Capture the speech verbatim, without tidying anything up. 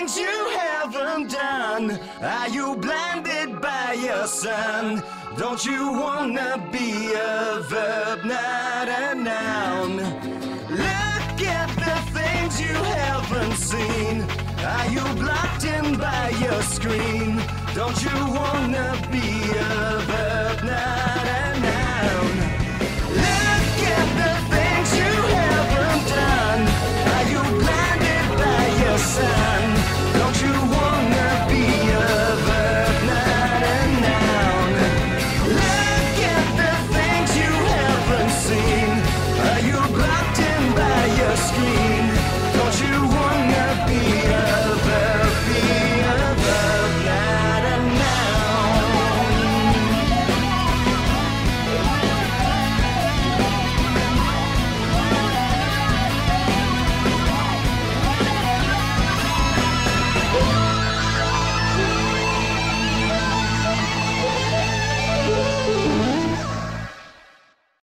things you haven't done? Are you blinded by your sun? Don't you wanna be a verb, not a noun? Look at the things you haven't seen. Are you blocked in by your screen? Don't you wanna be a verb?